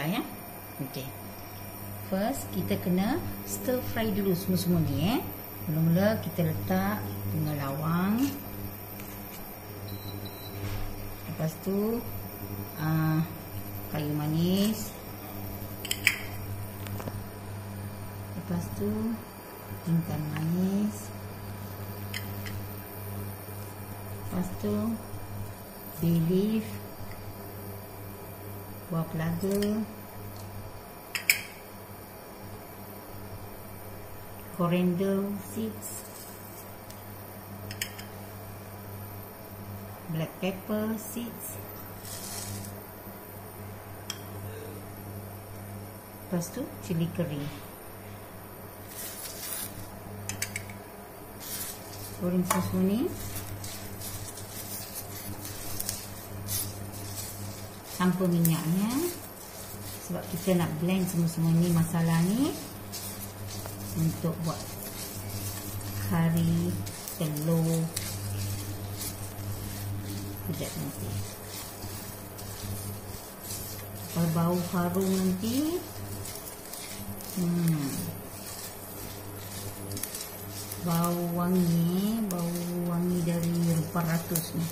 sekejap ya. Okey. First kita kena stir fry dulu semua ni Mula-mula kita letak bunga lawang. Lepas tu kayu manis. Lepas tu jintan manis. Lepas tu bay leaf, buah pelaga, coriander seeds, black pepper seeds. Lepas tu cili kering. Goreng semua ni tanpa minyaknya, sebab kita nak blend semua ni masalah ni untuk buat kari telur. Sekejap nanti bau harum nanti. Bau wangi dari Rempah Ratus ni.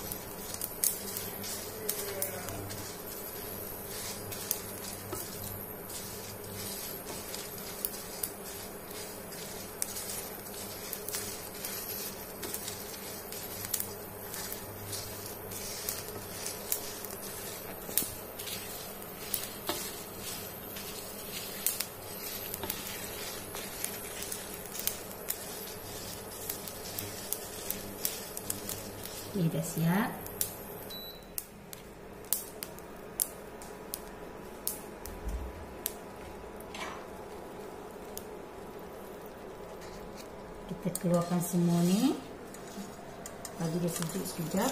Okey, dah siap. Kita keluarkan semua ni. Bagi dia sejuk sekejap.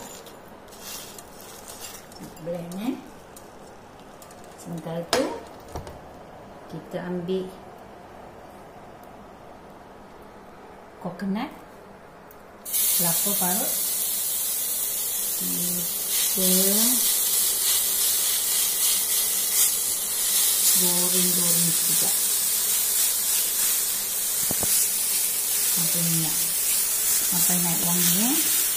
Blend Sementara tu kita ambil coconut, kelapa parut. Kita goreng sekejap sampai minyak, sampai naik wangi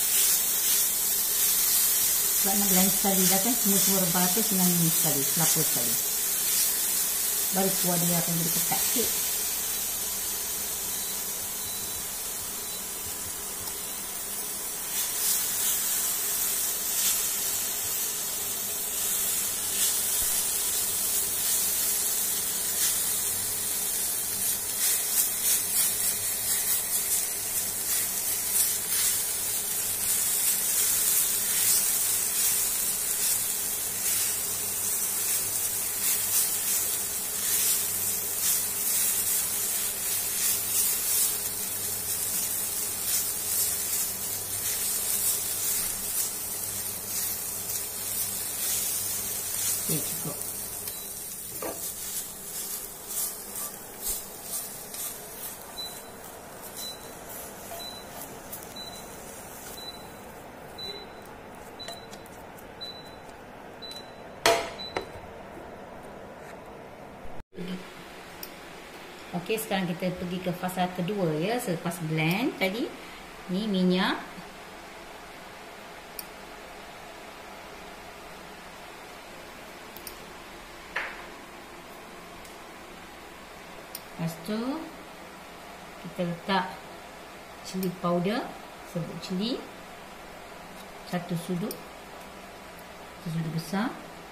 sebab nak blend sekali dah kan, semua rempah tu dengan ni sekali, kelapa sekali, baru kuah dia akan jadi ketat sikit. Okey, cukup. Okey, sekarang kita pergi ke fasa kedua ya, selepas blend tadi. Ni minyak. Lepas tu kita letak cili powder, serbuk cili 1 sudut, 1 sudut besar,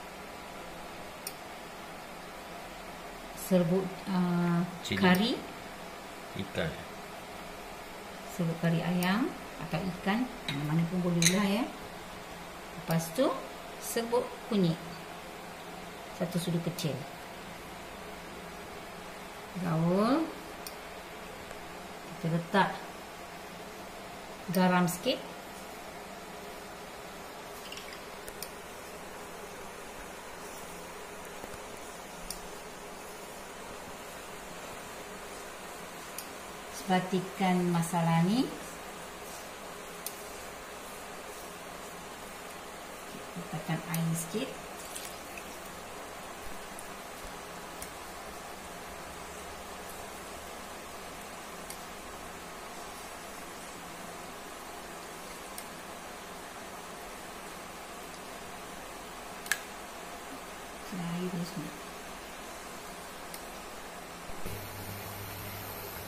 serbuk kari ikan, serbuk kari ayam atau ikan, mana pun boleh lah ya. Lepas tu serbuk kunyit 1 sudut kecil. Gaul, kita letak garam sikit, sebatikan masala ni, letakkan air sikit.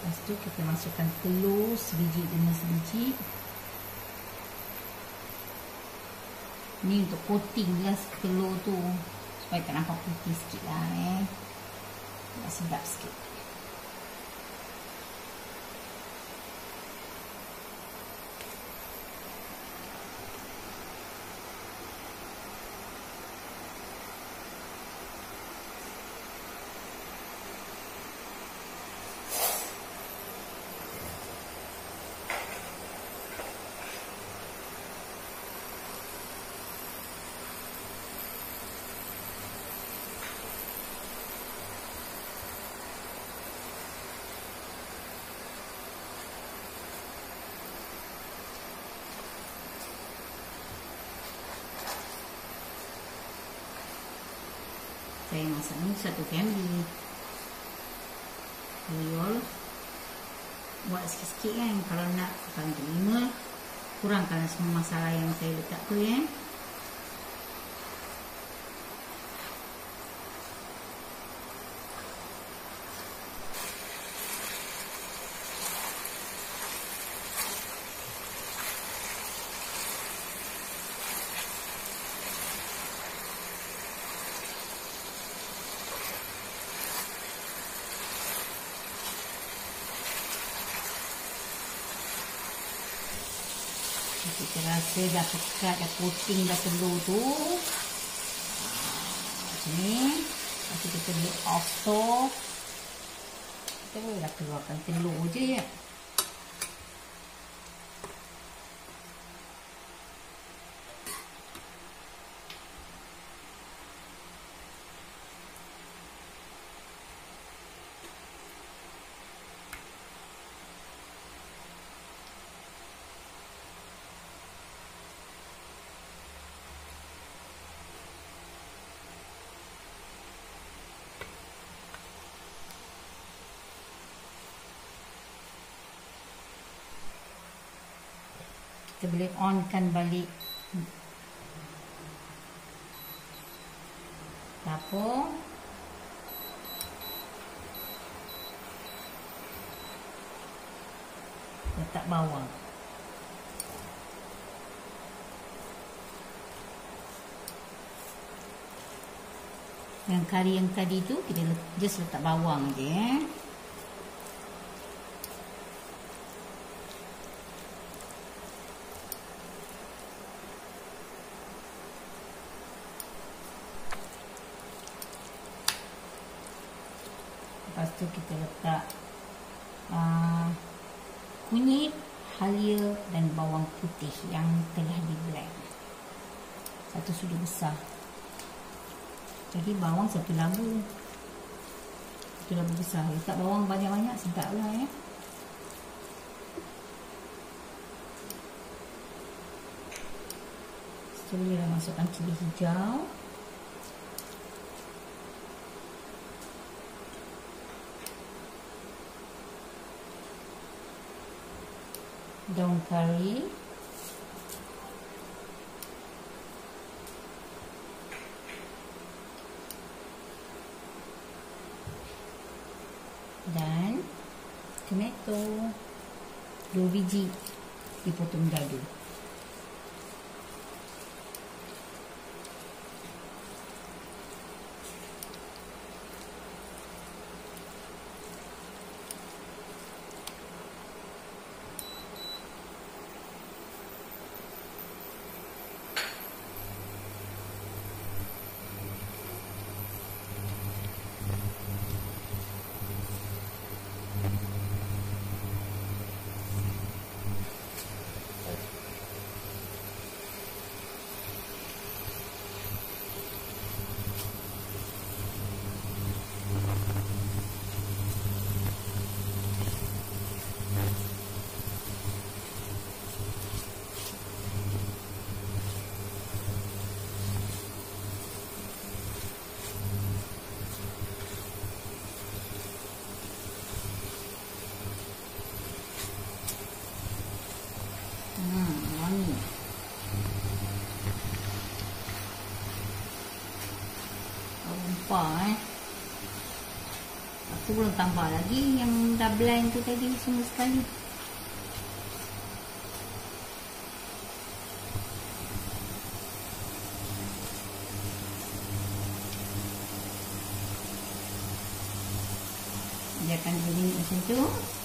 Lepas tu kita masukkan telur sebiji demi sebiji. Ni untuk coating lah telur tu, supaya tak nampak putih sikit lah nak sedap sikit. Saya masak ni 1 family. You buat sikit-sikit kan. Kalau nak, kalau untuk 5, kurangkan semua masalah yang saya letak tu Kita rasa dah pekat, dah coating dah telur tu. Macam ni. Lepas tu kita boleh off stove. Kita boleh dah keluarkan telur je Kita boleh onkan balik dapur. Letak bawang. Yang kari yang tadi tu kita just letak bawang je Lepas tu kita letak kunyit, halia dan bawang putih yang telah di blend. 1 sudu besar. Jadi bawang 1 labu. 1 labu besar. Letak bawang banyak-banyak sedap lah Setelah dah masukkan cili hijau. Daun kari, dan tomato 2 biji dipotong dadu. belum tambah lagi yang dah blend tu tadi semua sekali. Biarkan dia macam tu.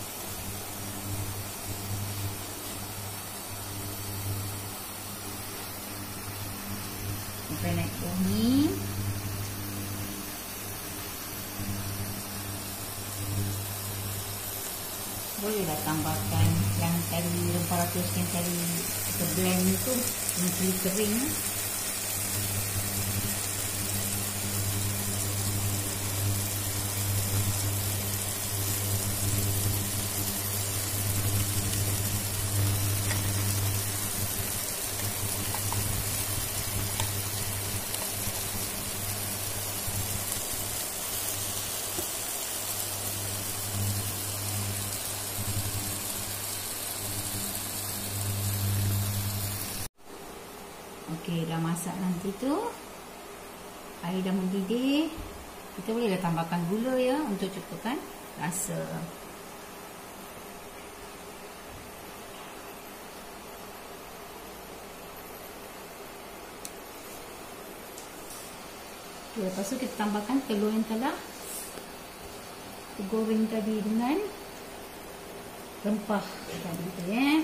Sampai naik bawah ni. Bolehlah tambahkan yang tadi rempah ratus yang tadi kita blend tu dengan cili kering. Okey, dah masak nanti tu. Air dah mendidih. Kita boleh dah tambahkan gula ya untuk cukupkan rasa. Okay, lepas tu kita tambahkan telur yang telah goreng tadi dengan rempah tadi tu ya.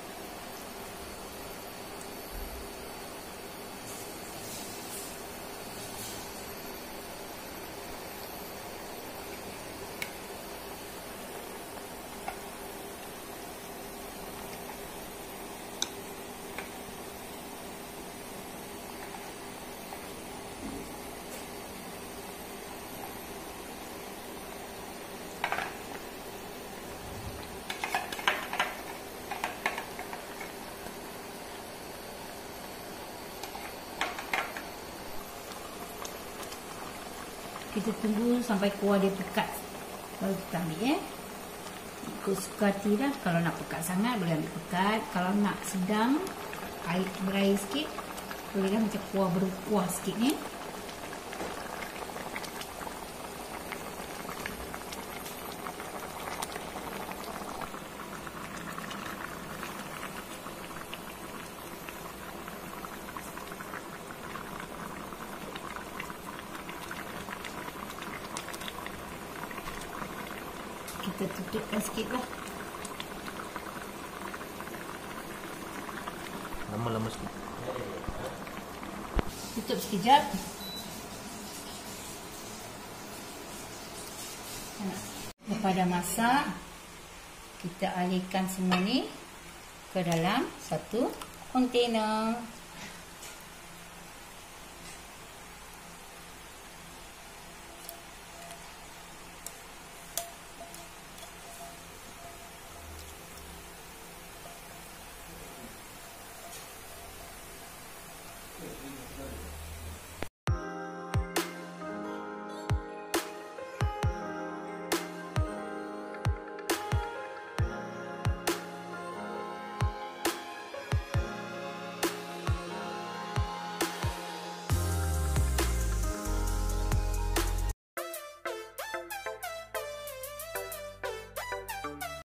Kita tunggu sampai kuah dia pekat, baru kita ambil ya. Ikut suka hati dah. Kalau nak pekat sangat boleh ambil pekat. Kalau nak sedang, berair sikit, boleh dah macam kuah berkuah sikit ni. Kita tutupkan sikit lah. Lama-lama sikit. Tutup sekejap. Lepas dah masak, kita alihkan semua ni ke dalam satu kontainer.